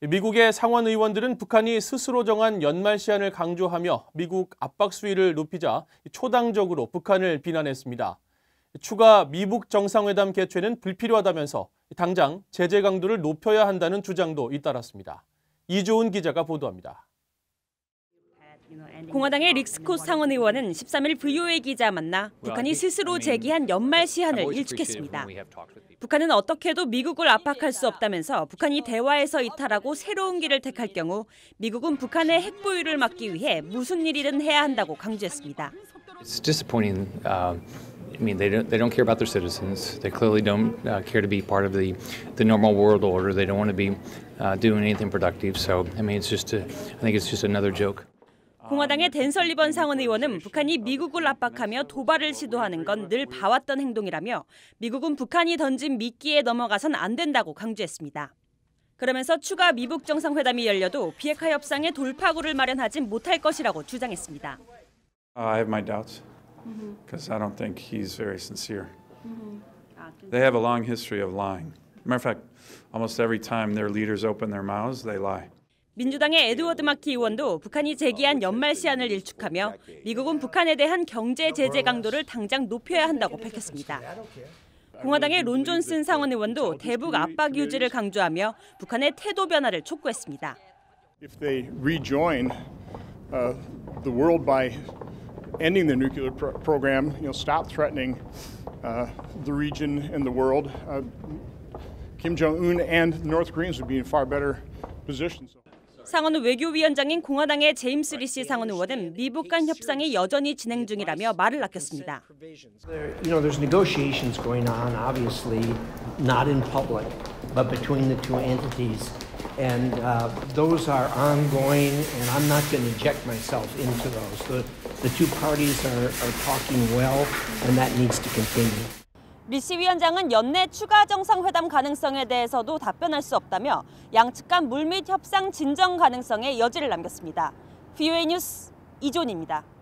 미국의 상원 의원들은 북한이 스스로 정한 연말 시한을 강조하며 미국 압박 수위를 높이자 초당적으로 북한을 비난했습니다. 추가 미북 정상회담 개최는 불필요하다면서 당장 제재 강도를 높여야 한다는 주장도 잇따랐습니다. 이조은 기자가 보도합니다. 공화당의 릭 스콧 상원 의원은 13일 VOA 기자 만나 북한이 스스로 제기한 연말 시한을 일축했습니다. 북한은 어떻게 해도 미국을 압박할 수 없다면서 북한이 대화에서 이탈하고 새로운 길을 택할 경우 미국은 북한의 핵 보유를 막기 위해 무슨 일이든 해야 한다고 강조했습니다. It's disappointing. I mean, they don't care about their citizens. They clearly don't care to be part of the normal world order. They don't want to be doing anything productive. So, I mean, I think it's just another joke. 공화당의 댄 설리번 상원 의원은 북한이 미국을 압박하며 도발을 시도하는 건 늘 봐왔던 행동이라며 미국은 북한이 던진 미끼에 넘어가선 안 된다고 강조했습니다. 그러면서 추가 미북 정상회담이 열려도 비핵화 협상의 돌파구를 마련하진 못할 것이라고 주장했습니다. I have my doubts because I don't think he's very sincere. They have a long history of lying. Matter of fact, almost every time their leaders open their mouths, they lie. 민주당의 에드워드 마키 의원도 북한이 제기한 연말 시한을 일축하며 미국은 북한에 대한 경제 제재 강도를 당장 높여야 한다고 밝혔습니다. 공화당의 론 존슨 상원 의원도 대북 압박 유지를 강조하며 북한의 태도 변화를 촉구했습니다. If they rejoin the world by ending the nuclear program, stop threatening the region and the world, Kim Jong-un and North Koreans would be in far better positions. 상원 외교위원장인 공화당의 제임스 리시 상원 의원은 미북 간 협상이 여전히 진행 중이라며 말을 아꼈습니다. There's negotiations going on, obviously not in public, but between the two entities, and those are ongoing. And I'm not going to inject myself into those. The two parties are talking well, and that needs to continue. 리시 위원장은 연내 추가 정상회담 가능성에 대해서도 답변할 수 없다며 양측 간 물밑 협상 진정 가능성에 여지를 남겼습니다. VOA 뉴스 이존입니다.